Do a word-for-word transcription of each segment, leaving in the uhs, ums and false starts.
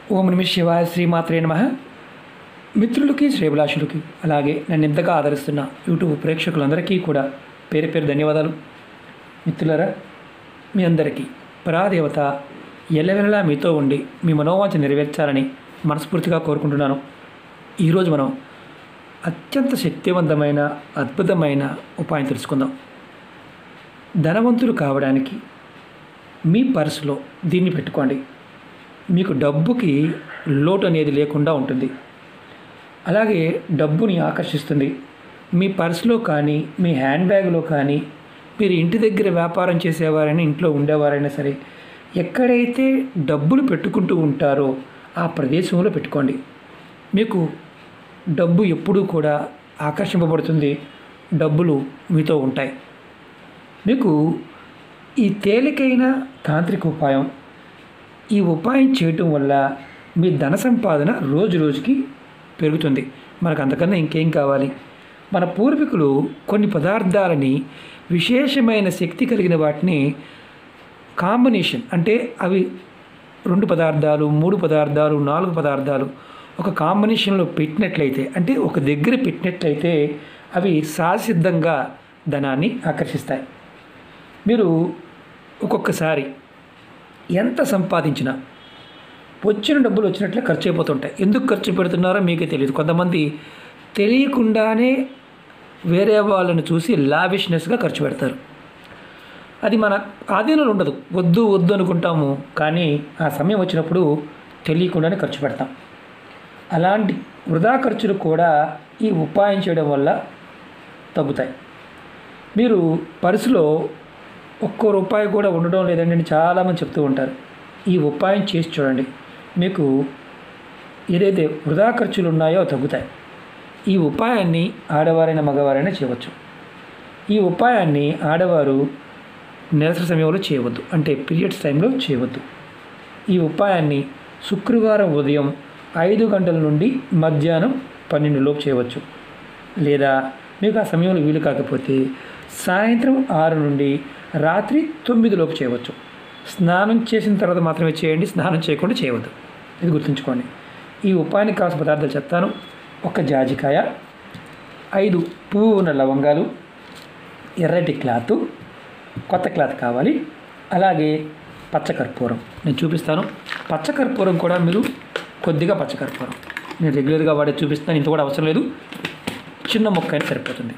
ఓం నమః శివాయ శ్రీమాత్రే నమః. మిత్రులకి శ్రేభిలాషులకి అలాగే నన్ను ఎంతగా ఆదరిస్తున్న యూట్యూబ్ ప్రేక్షకులందరికీ కూడా పేరు పేరు ధన్యవాదాలు. మిత్రులారా, మీ అందరికీ పరాదేవత ఎల్లవెల్లలా మీతో ఉండి మీ మనోవాంఛ నెరవేర్చాలని మనస్ఫూర్తిగా కోరుకుంటున్నాను. ఈరోజు మనం అత్యంత శక్తివంతమైన అద్భుతమైన ఉపాయం తెలుసుకుందాం. ధనవంతులు కావడానికి మీ పర్సులో దీన్ని పెట్టుకోండి. మీకు డబ్బుకి లోటు అనేది లేకుండా ఉంటుంది. అలాగే డబ్బుని ఆకర్షిస్తుంది. మీ పర్సులో కానీ మీ హ్యాండ్ బ్యాగ్లో కానీ మీరు ఇంటి దగ్గర వ్యాపారం చేసేవారైనా ఇంట్లో ఉండేవారైనా సరే ఎక్కడైతే డబ్బులు పెట్టుకుంటూ ఉంటారో ఆ ప్రదేశంలో పెట్టుకోండి. మీకు డబ్బు ఎప్పుడూ కూడా ఆకర్షింపబడుతుంది. డబ్బులు మీతో ఉంటాయి. మీకు ఈ తేలికైన తాంత్రిక ఉపాయం ఈ ఉపాయం చేయటం వల్ల మీ ధన సంపాదన రోజు రోజుకి పెరుగుతుంది. మనకు అంతకన్నా ఇంకేం కావాలి? మన పూర్వీకులు కొన్ని పదార్థాలని విశేషమైన శక్తి కలిగిన వాటిని కాంబినేషన్ అంటే అవి రెండు పదార్థాలు మూడు పదార్థాలు నాలుగు పదార్థాలు ఒక కాంబినేషన్లో పెట్టినట్లయితే అంటే ఒక దగ్గర పెట్టినట్లయితే అవి సహసిద్ధంగా ధనాన్ని ఆకర్షిస్తాయి. మీరు ఒక్కొక్కసారి ఎంత సంపాదించినా వచ్చిన డబ్బులు వచ్చినట్లే ఖర్చు అయిపోతుంటాయి. ఎందుకు ఖర్చు పెడుతున్నారో మీకే తెలియదు. కొంతమంది తెలియకుండానే వేరే వాళ్ళని చూసి లావిష్నెస్గా ఖర్చు పెడతారు. అది మన ఆధీనంలో ఉండదు. వద్దు వద్దు అనుకుంటాము, కానీ ఆ సమయం వచ్చినప్పుడు తెలియకుండానే ఖర్చు పెడతాం. అలాంటి వృధా ఖర్చులు కూడా ఈ ఉపాయం చేయడం వల్ల తగ్గుతాయి. మీరు పర్సులో ఒక్కో రూపాయి కూడా ఉండడం లేదండి అని చాలామంది చెప్తూ ఉంటారు. ఈ ఉపాయం చేసి చూడండి. మీకు ఏదైతే వృధా ఖర్చులు ఉన్నాయో తగ్గుతాయి. ఈ ఉపాయాన్ని ఆడవారైనా మగవారైనా చేయవచ్చు. ఈ ఉపాయాన్ని ఆడవారు నెలసరి సమయంలో చేయవద్దు, అంటే పీరియడ్స్ టైంలో చేయవద్దు. ఈ ఉపాయాన్ని శుక్రవారం ఉదయం ఐదు గంటల నుండి మధ్యాహ్నం పన్నెండు లోపు చేయవచ్చు. లేదా మీకు ఆ సమయంలో వీలు కాకపోతే సాయంత్రం ఆరు నుండి రాత్రి తొమ్మిది లోపు చేయవచ్చు. స్నానం చేసిన తర్వాత మాత్రమే చేయండి, స్నానం చేయకుండా చేయవద్దు. ఇది గుర్తుంచుకోండి. ఈ ఉపాయానికి కావాల్సిన పదార్థాలు చెప్తాను. ఒక జాజికాయ, ఐదు పువ్వు ఉన్న లవంగాలు, ఎర్రటి క్లాత్, కొత్త క్లాత్ కావాలి, అలాగే పచ్చకర్పూరం నేను చూపిస్తాను. పచ్చకర్పూరం కూడా మీరు కొద్దిగా పచ్చకర్పూరం నేను రెగ్యులర్గా వాడే చూపిస్తాను. ఇంత కూడా అవసరం లేదు, చిన్న మొక్క అయినా సరిపోతుంది.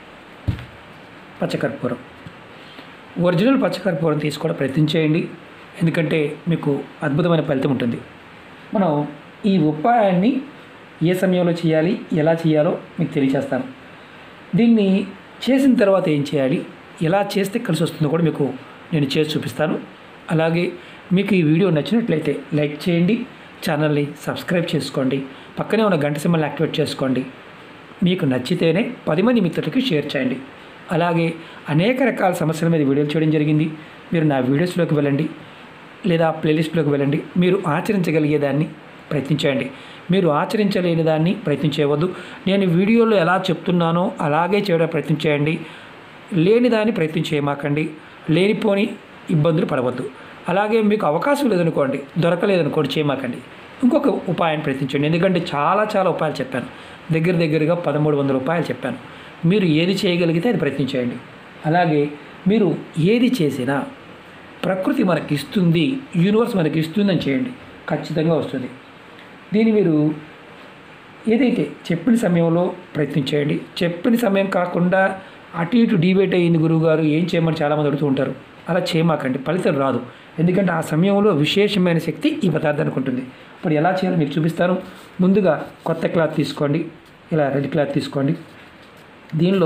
పచ్చకర్పూరం ఒరిజినల్ పచ్చకర్పూరం తీసుకోవడం ప్రయత్నం చేయండి, ఎందుకంటే మీకు అద్భుతమైన ఫలితం ఉంటుంది. మనం ఈ ఉపాయాన్ని ఏ సమయంలో చేయాలి, ఎలా చేయాలో మీకు తెలియజేస్తాను. దీన్ని చేసిన తర్వాత ఏం చేయాలి, ఎలా చేస్తే కలిసి వస్తుందో కూడా మీకు నేను చేసి చూపిస్తాను. అలాగే మీకు ఈ వీడియో నచ్చినట్లయితే లైక్ చేయండి, ఛానల్ని సబ్స్క్రైబ్ చేసుకోండి, పక్కనే ఉన్న గంట సింబల్ని యాక్టివేట్ చేసుకోండి. మీకు నచ్చితేనే పది మంది మిత్రులకి షేర్ చేయండి. అలాగే అనేక రకాల సమస్యల మీద వీడియోలు చేయడం జరిగింది. మీరు నా వీడియోస్లోకి వెళ్ళండి, లేదా ప్లేలిస్ట్లోకి వెళ్ళండి. మీరు ఆచరించగలిగేదాన్ని ప్రయత్నించండి. మీరు ఆచరించలేని దాన్ని ప్రయత్నించవద్దు. నేను వీడియోలో ఎలా చెప్తున్నానో అలాగే చేయడానికి ప్రయత్నించేయండి. లేని దాన్ని ప్రయత్నం చేయమాకండి. లేనిపోని ఇబ్బందులు పడవద్దు. అలాగే మీకు అవకాశం లేదనుకోండి, దొరకలేదనుకోండి, చేయమాకండి. ఇంకొక ఉపాయాన్ని ప్రయత్నించండి. ఎందుకంటే చాలా చాలా ఉపాయాలు చెప్పాను. దగ్గర దగ్గరగా పదమూడు వందల ఉపాయాలు చెప్పాను. మీరు ఏది చేయగలిగితే అది ప్రయత్నించేయండి. అలాగే మీరు ఏది చేసినా ప్రకృతి మనకి ఇస్తుంది, యూనివర్స్ మనకి ఇస్తుందని చేయండి, ఖచ్చితంగా వస్తుంది. దీన్ని మీరు ఏదైతే చెప్పిన సమయంలో ప్రయత్నించేయండి. చెప్పిన సమయం కాకుండా అటు ఇటు డిబేట్ అయ్యింది గురువుగారు ఏం చేయమని చాలామంది అడుగుతూ ఉంటారు. అలా చేయమాకండి, ఫలితం రాదు. ఎందుకంటే ఆ సమయంలో విశేషమైన శక్తి ఈ పదార్థానికి ఉంటుంది. ఇప్పుడు ఎలా చేయాలో మీకు చూపిస్తాను. ముందుగా కొత్త క్లాత్ తీసుకోండి, ఇలా రెడ్ క్లాత్ తీసుకోండి. దీనిలో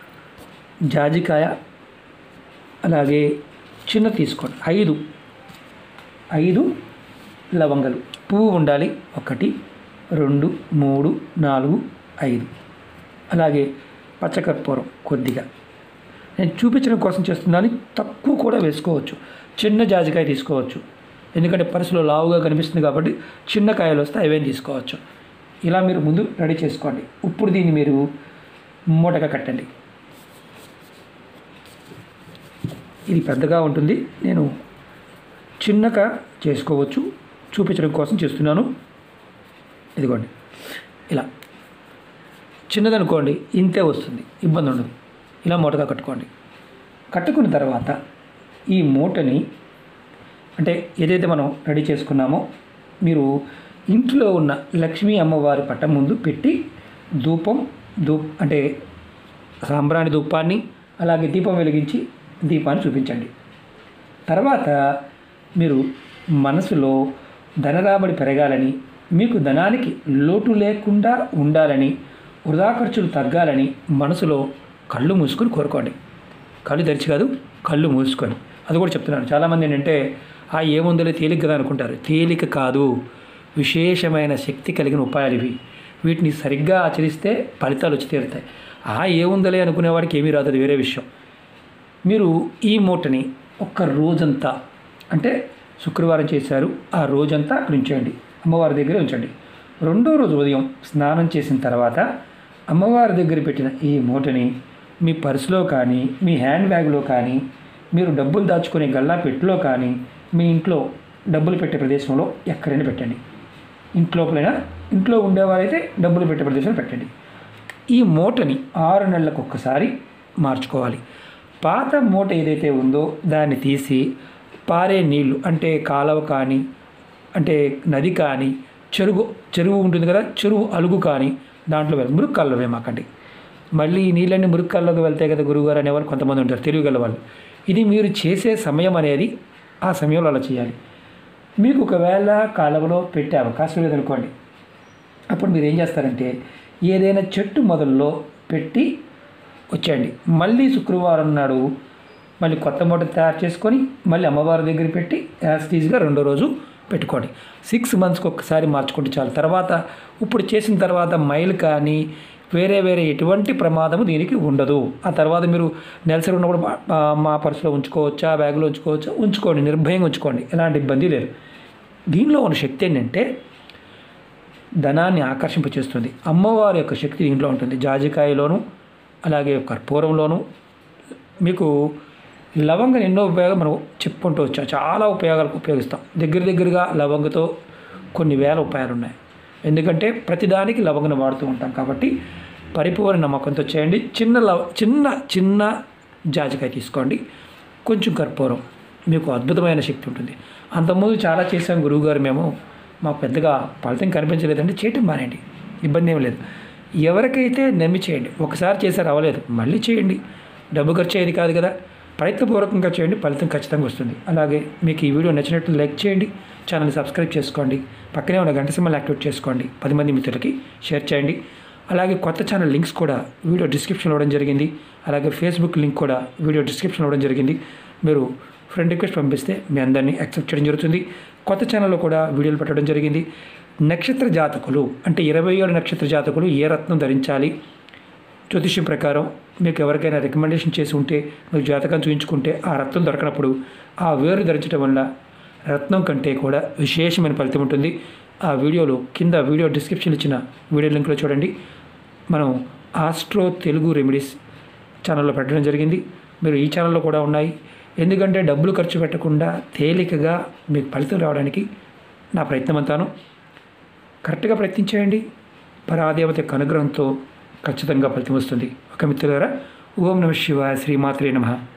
జాజికాయ అలాగే చిన్న తీసుకోండి. ఐదు ఐదు లవంగాలు, పువ్వు ఉండాలి. ఒకటి రెండు మూడు నాలుగు ఐదు. అలాగే పచ్చకర్పూరం కొద్దిగా నేను చూపించడం కోసం చేస్తున్నాను. తక్కువ కూడా వేసుకోవచ్చు. చిన్న జాజికాయ తీసుకోవచ్చు, ఎందుకంటే పర్సులో లావుగా కనిపిస్తుంది కాబట్టి చిన్న కాయలు వస్తే అవేం తీసుకోవచ్చు. ఇలా మీరు ముందు రెడీ చేసుకోండి. ఇప్పుడు దీన్ని మీరు మూటగా కట్టండి. ఇది పెద్దగా ఉంటుంది, నేను చిన్నగా చేసుకోవచ్చు. చూపించడం కోసం చేస్తున్నాను. ఇదిగోండి ఇలా చిన్నదనుకోండి ఇంతే వస్తుంది, ఇబ్బంది ఉండదు. ఇలా మూటగా కట్టుకోండి. కట్టుకున్న తర్వాత ఈ మూటని అంటే ఏదైతే మనం రెడీ చేసుకున్నామో మీరు ఇంట్లో ఉన్న లక్ష్మీ అమ్మవారి పట్టం ముందు పెట్టి ధూపం ధూప్ అంటే సాంబ్రాణి ధూపాన్ని అలాగే దీపం వెలిగించి దీపాన్ని చూపించండి. తర్వాత మీరు మనసులో ధనరాబడి పెరగాలని, మీకు ధనానికి లోటు లేకుండా ఉండాలని, వృధా ఖర్చులు తగ్గాలని మనసులో కళ్ళు మూసుకొని కోరుకోండి. కళ్ళు తెరిచి కాదు, కళ్ళు మూసుకొని. అది కూడా చెప్తున్నాను. చాలామంది ఏంటంటే ఆ ఏముందలే తేలిక కదా అనుకుంటారు. తేలిక కాదు, విశేషమైన శక్తి కలిగిన ఉపాయాలు ఇవి. వీటిని సరిగ్గా ఆచరిస్తే ఫలితాలు వచ్చి తీరుతాయి. ఆ ఏముందలే అనుకునేవాడికి ఏమీ రాదు, అది వేరే విషయం. మీరు ఈ మూటని ఒక్క రోజంతా అంటే శుక్రవారం చేశారు, ఆ రోజంతా అక్కడ ఉంచండి, అమ్మవారి దగ్గర ఉంచండి. రెండో రోజు ఉదయం స్నానం చేసిన తర్వాత అమ్మవారి దగ్గర పెట్టిన ఈ మూటని మీ పర్సులో కానీ, మీ హ్యాండ్ బ్యాగ్లో కానీ, మీరు డబ్బులు దాచుకునే గల్లా పెట్టెలో కానీ, మీ ఇంట్లో డబ్బులు పెట్టే ప్రదేశంలో ఎక్కడైనా పెట్టండి. ఇంట్లోపలైనా, ఇంట్లో ఉండేవారైతే డబ్బులు పెట్టే ప్రదేశంలో పెట్టండి. ఈ మూటని ఆరు నెలలకు ఒక్కసారి మార్చుకోవాలి. పాత మూట ఏదైతే ఉందో దాన్ని తీసి పారే నీళ్లు అంటే కాలువ కానీ, అంటే నది కానీ, చెరువు చెరువు ఉంటుంది కదా, చెరువు అలుగు కానీ దాంట్లో వెళ్ళి మురుగు కాలువ వేమాకండి. మళ్ళీ ఈ నీళ్ళన్నీ మురుగు కాలువకి వెళ్తాయి కదా గురువుగారు అనేవాళ్ళు కొంతమంది ఉంటారు, తెలివిగల వాళ్ళు. ఇది మీరు చేసే సమయం అనేది ఆ సమయంలో అలా చేయాలి. మీకు ఒకవేళ కాలువలో పెట్టే అవకాశం లేదనుకోండి, అప్పుడు మీరు ఏం చేస్తారంటే ఏదైనా చెట్టు మొదల్లో పెట్టి వచ్చేయండి. మళ్ళీ శుక్రవారం నాడు మళ్ళీ కొత్త మూట తయారు చేసుకొని మళ్ళీ అమ్మవారి దగ్గర పెట్టి యాజ్ టీజ్గా రెండో రోజు పెట్టుకోండి. సిక్స్ మంత్స్కి ఒక్కసారి మార్చుకుంటే చాలు. తర్వాత ఇప్పుడు చేసిన తర్వాత మైలు కానీ వేరే వేరే ఎటువంటి ప్రమాదము దీనికి ఉండదు. ఆ తర్వాత మీరు నెలసరి ఉన్నప్పుడు మా పర్సులో ఉంచుకోవచ్చా, బ్యాగ్లో ఉంచుకోవచ్చా, ఉంచుకోండి, నిర్భయంగా ఉంచుకోండి, ఎలాంటి ఇబ్బంది లేదు. దీనిలో ఉన్న శక్తి ఏంటంటే ధనాన్ని ఆకర్షింపచేస్తుంది. అమ్మవారి యొక్క శక్తి దీంట్లో ఉంటుంది. జాజికాయలోను అలాగే కర్పూరంలోను మీకు లవంగం ఎన్నో ఉపయోగాలు మనం చెప్పుకుంటూ వచ్చాం. చాలా ఉపయోగాలకు ఉపయోగిస్తాం. దగ్గర దగ్గరగా లవంగతో కొన్ని వేల ఉపాయాలు ఉన్నాయి. ఎందుకంటే ప్రతిదానికి లవంగను వాడుతూ ఉంటాం కాబట్టి పరిపూర్ణ నమ్మకంతో చేయండి. చిన్న లవ చిన్న చిన్న జాజికాయ తీసుకోండి, కొంచెం కర్పూరం, మీకు అద్భుతమైన శక్తి ఉంటుంది. అంతకుముందు చాలా చేసాం గురువుగారు, మేము మాకు పెద్దగా ఫలితం కనిపించలేదంటే చేయటం మానేయండి, ఇబ్బంది ఏం లేదు. ఎవరికైతే నమ్మి చేయండి. ఒకసారి చేశారు అవ్వలేదు, మళ్ళీ చేయండి. డబ్బు ఖర్చు అయ్యేది కాదు కదా, ప్రయత్నపూర్వకంగా చేయండి, ఫలితం ఖచ్చితంగా వస్తుంది. అలాగే మీకు ఈ వీడియో నచ్చినట్లు లైక్ చేయండి, ఛానల్ని సబ్స్క్రైబ్ చేసుకోండి, పక్కనే ఉన్న గంట సింబల్ యాక్టివేట్ చేసుకోండి, పది మంది మిత్రులకి షేర్ చేయండి. అలాగే కొత్త ఛానల్ లింక్స్ కూడా వీడియో డిస్క్రిప్షన్లో ఇవ్వడం జరిగింది. అలాగే ఫేస్బుక్ లింక్ కూడా వీడియో డిస్క్రిప్షన్లో ఇవ్వడం జరిగింది. మీరు ఫ్రెండ్ రిక్వెస్ట్ పంపిస్తే మీ అందరినీ యాక్సెప్ట్ చేయడం జరుగుతుంది. కొత్త ఛానల్లో కూడా వీడియోలు పెట్టడం జరిగింది. నక్షత్ర జాతకులు అంటే ఇరవై ఏడు నక్షత్ర జాతకులు ఏ రత్నం ధరించాలి, జ్యోతిష్యం ప్రకారం మీకు ఎవరికైనా రికమెండేషన్ చేసి ఉంటే, మీకు జాతకం చూపించుకుంటే ఆ రత్నం దొరకనప్పుడు ఆ వేరు ధరించడం వల్ల రత్నం కంటే కూడా విశేషమైన ఫలితం ఉంటుంది. ఆ వీడియోలు కింద వీడియో డిస్క్రిప్షన్ ఇచ్చిన వీడియో లింక్లో చూడండి. మనం ఆస్ట్రో తెలుగు రెమెడీస్ ఛానల్లో పెట్టడం జరిగింది. మీరు ఈ ఛానల్లో కూడా ఉన్నాయి. ఎందుకంటే డబ్బులు ఖర్చు పెట్టకుండా తేలికగా మీకు ఫలితం రావడానికి నా ప్రయత్నం అంతాను. కరెక్ట్గా ప్రయత్నించేయండి. పరాదేవత యొక్క అనుగ్రహంతో ఖచ్చితంగా ఫలితం వస్తుంది. ఒక మిత్రులారా, ఓం నమః శివాయ, శ్రీమాత్రే నమః.